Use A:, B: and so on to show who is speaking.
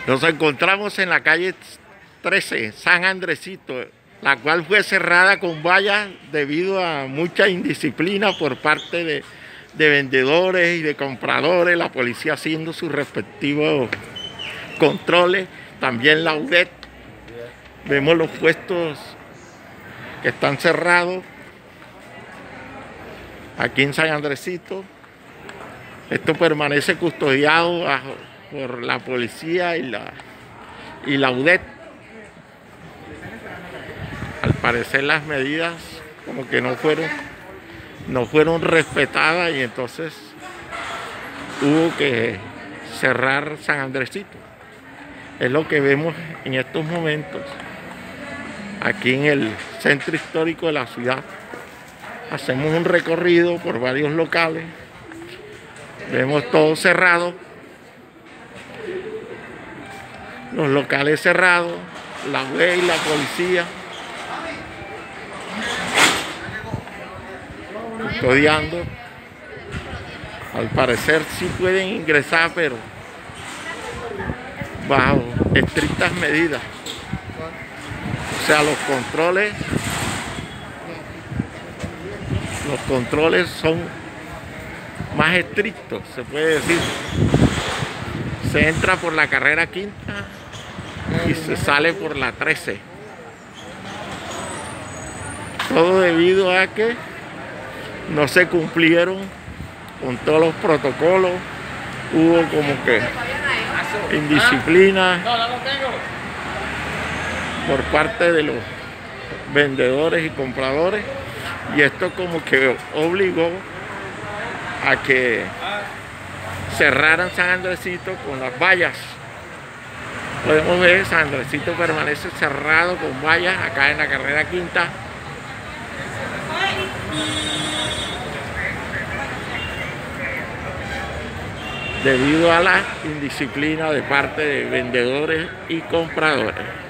A: Nos encontramos en la calle 13, San Andresito, la cual fue cerrada con vallas debido a mucha indisciplina por parte de vendedores y de compradores, la policía haciendo sus respectivos controles, también la UDET. Vemos los puestos que están cerrados aquí en San Andresito. Esto permanece custodiado por la policía y la UDET. Al parecer las medidas como que no fueron respetadas y entonces hubo que cerrar San Andresito. Es lo que vemos en estos momentos aquí en el centro histórico de la ciudad. Hacemos un recorrido por varios locales, vemos todo cerrado, los locales cerrados, la UDET y la policía custodiando. Al parecer sí pueden ingresar, pero bajo estrictas medidas. O sea, los controles son más estrictos, se puede decir. Se entra por la carrera quinta y se sale por la 13. Todo debido a que no se cumplieron con todos los protocolos, hubo como que indisciplina por parte de los vendedores y compradores, y esto como que obligó a que cerraran San Andresito con las vallas. Podemos ver San Andresito permanece cerrado con vallas acá en la carrera quinta. Debido a la indisciplina de parte de vendedores y compradores.